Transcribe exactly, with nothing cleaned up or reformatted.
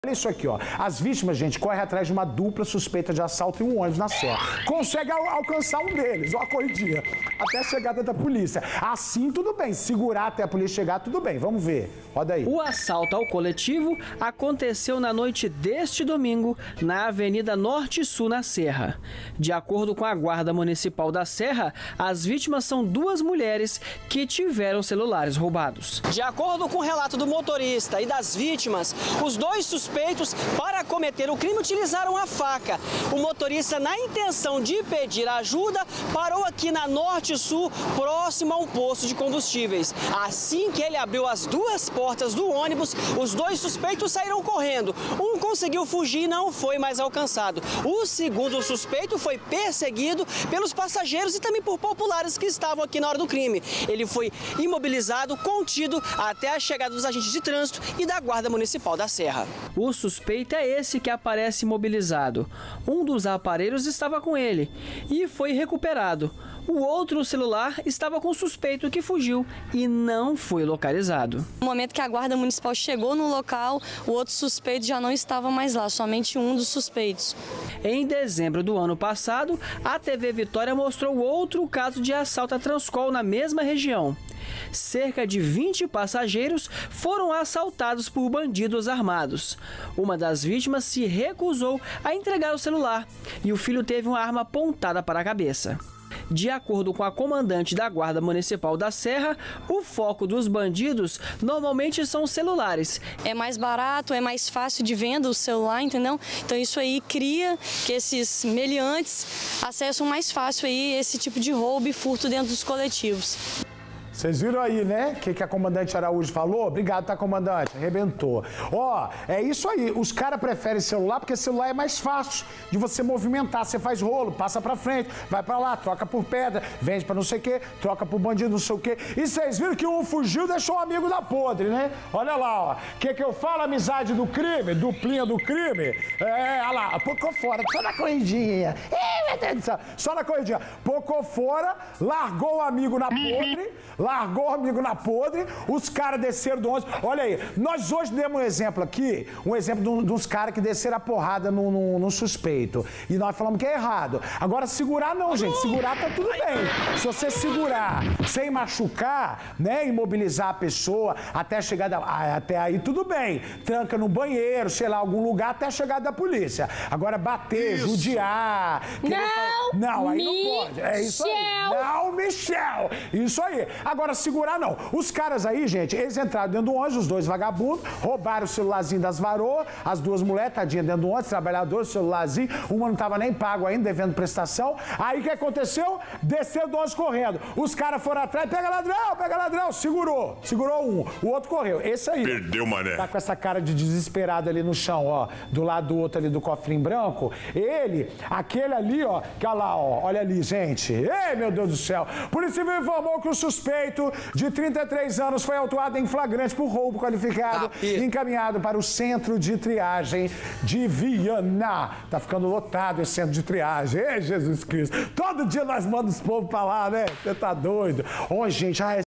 Olha isso aqui, ó. As vítimas, gente, correm atrás de uma dupla suspeita de assalto em um ônibus na Serra. Consegue al alcançar um deles, ó, a corridinha, até a chegada da polícia. Assim, tudo bem. Segurar até a polícia chegar, tudo bem. Vamos ver. Roda aí. O assalto ao coletivo aconteceu na noite deste domingo, na Avenida Norte Sul, na Serra. De acordo com a Guarda Municipal da Serra, as vítimas são duas mulheres que tiveram celulares roubados. De acordo com o relato do motorista e das vítimas, os dois suspeitos Suspeitos para cometer o crime utilizaram a faca. O motorista, na intenção de pedir ajuda, parou aqui na Norte Sul, próximo a um posto de combustíveis. Assim que ele abriu as duas portas do ônibus, os dois suspeitos saíram correndo. Um conseguiu fugir e não foi mais alcançado. O segundo suspeito foi perseguido pelos passageiros e também por populares que estavam aqui na hora do crime. Ele foi imobilizado, contido até a chegada dos agentes de trânsito e da Guarda Municipal da Serra. O suspeito é esse que aparece imobilizado. Um dos aparelhos estava com ele e foi recuperado. O outro celular estava com o suspeito que fugiu e não foi localizado. No momento que a Guarda Municipal chegou no local, o outro suspeito já não estava mais lá, somente um dos suspeitos. Em dezembro do ano passado, a T V Vitória mostrou outro caso de assalto a Transcol na mesma região. Cerca de vinte passageiros foram assaltados por bandidos armados. Uma das vítimas se recusou a entregar o celular e o filho teve uma arma apontada para a cabeça. De acordo com a comandante da Guarda Municipal da Serra, o foco dos bandidos normalmente são celulares. É mais barato, é mais fácil de venda o celular, entendeu? Então isso aí cria que esses meliantes acessam mais fácil aí esse tipo de roubo e furto dentro dos coletivos. Vocês viram aí, né? O que, que a comandante Araújo falou? Obrigado, tá, comandante? Arrebentou. Ó, é isso aí. Os caras preferem celular porque celular é mais fácil de você movimentar. Você faz rolo, passa pra frente, vai pra lá, troca por pedra, vende pra não sei o quê, troca por bandido, não sei o quê. E vocês viram que um fugiu e deixou o amigo da podre, né? Olha lá, ó. O que que eu falo? Amizade do crime, duplinha do crime. É, olha lá, pocou fora, só na corridinha. Ih, meu Deus do céu, só na corridinha. Pocou fora, largou o amigo na podre, largou o amigo na podre, os caras desceram do ônibus. Olha aí, nós hoje demos um exemplo aqui, um exemplo de, um, de uns caras que desceram a porrada no, no, no suspeito. E nós falamos que é errado. Agora, segurar não, gente. Segurar tá tudo bem. Se você segurar sem machucar, né, imobilizar a pessoa até a chegada, até aí tudo bem. Tranca no banheiro, sei lá, algum lugar até a chegada da polícia. Agora, bater, isso. Judiar... Não, não, aí não pode. É isso aí. Não, Michel. Isso aí. Agora, segurar não. Os caras aí, gente, eles entraram dentro do ônibus, os dois vagabundos, roubaram o celularzinho das varoas, as duas mulheres, tadinha, dentro do ônibus, trabalhadores, celularzinho, uma não estava nem pago ainda, devendo prestação. Aí o que aconteceu? Desceu do ônibus correndo. Os caras foram atrás, pega ladrão, pega ladrão, segurou. Segurou um, o outro correu. Esse aí. Perdeu, mané. Tá com essa cara de desesperado ali no chão, ó, do lado do outro ali do cofrinho branco. Ele, aquele ali, ó, que olha lá, ó, olha ali, gente. Ei, meu Deus do céu. Polícia Civil informou que o suspeito de trinta e três anos foi autuado em flagrante por roubo qualificado e ah, encaminhado para o centro de triagem de Viana. Tá ficando lotado esse centro de triagem. Ei, Jesus Cristo. Todo dia nós mandamos os povos pra lá, né? Você tá doido? Ô, gente, ah,